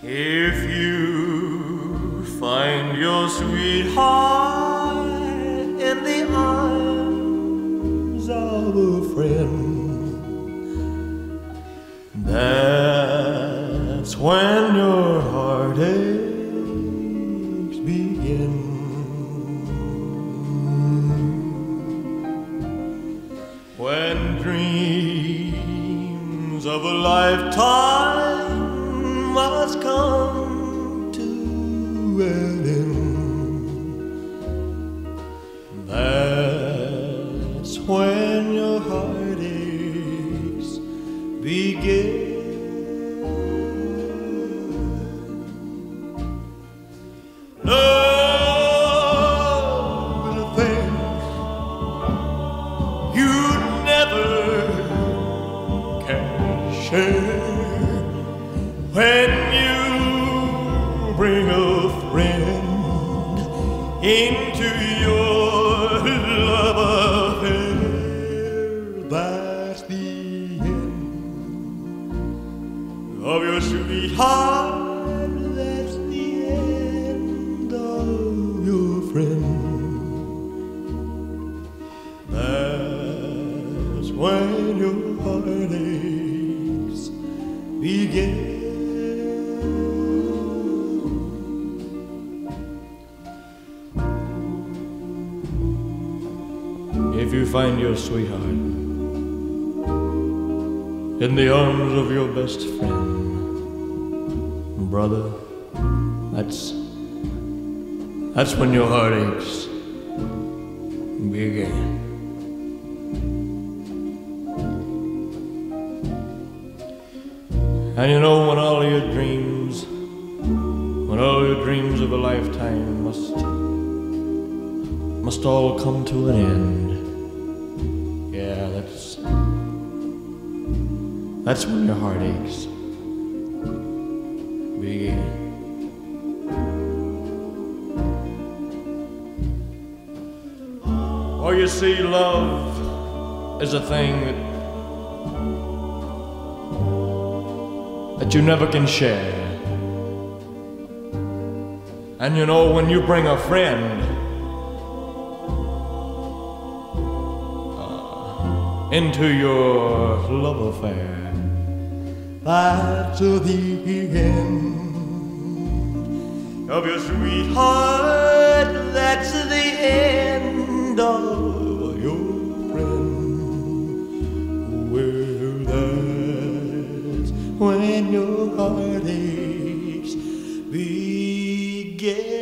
If you find your sweetheart in the arms of a friend, that's when your heartaches begin. When dreams of a lifetime must come to an end, that's when your heartaches begin. Love is a thing you never can share. When you bring a friend into your love affair, that's the end of your sweetheart. That's the end of your friend. That's when your heartaches begin. If you find your sweetheart in the arms of your best friend, brother, that's when your heartaches begin. And you know, when all your dreams of a lifetime must all come to an end, yeah, that's when your heartaches begin. Oh, you see, love is a thing that you never can share. And you know, when you bring a friend into your love affair, that's the end of your sweetheart. That's the end of your friend. Well, that's when your heartaches begin.